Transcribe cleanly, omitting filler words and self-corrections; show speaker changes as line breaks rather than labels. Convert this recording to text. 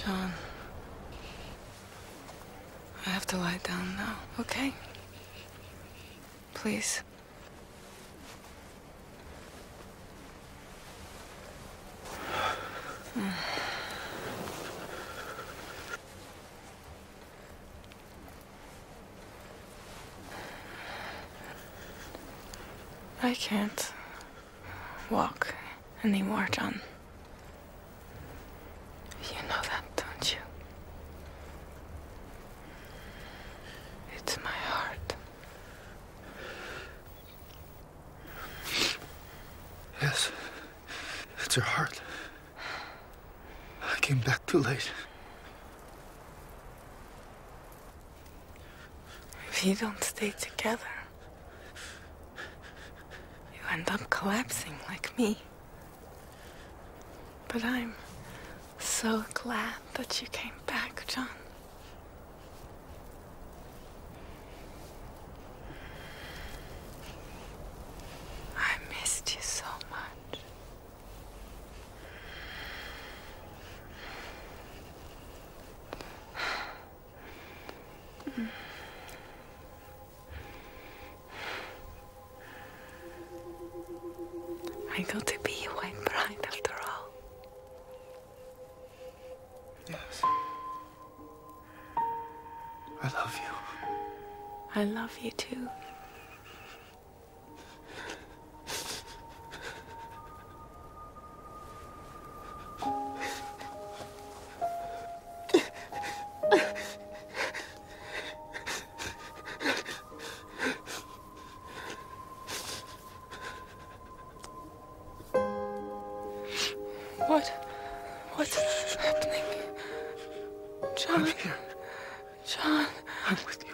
John, I have to lie down now, okay? Please. I can't walk anymore, John. You know that, don't you? It's my heart.
Yes, it's your heart. I came back too late.
If you don't stay together, you end up collapsing like me. But I'm so glad that you came back, John. I missed you so much. I got to be your white bride after all.
Yes. I love you.
I love you too. What's happening? John.
I'm here.
John.
I'm with you.